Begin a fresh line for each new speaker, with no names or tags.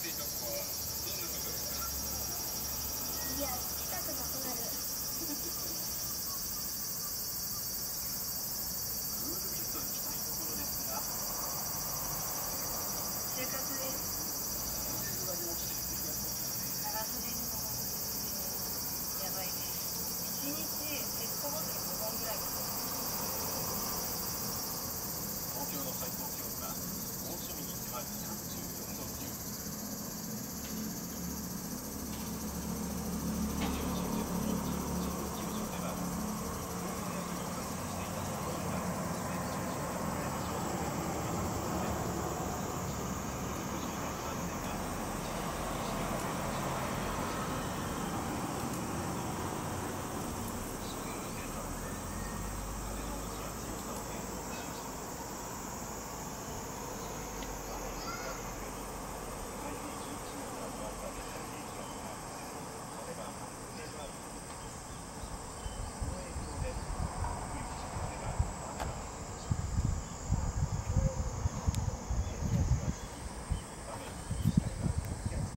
いや、近くなくなる。就活です。長袖にもやばいです。1日ペットボトル5本ぐらいです。
東京の最高気温が猛暑日に迫る35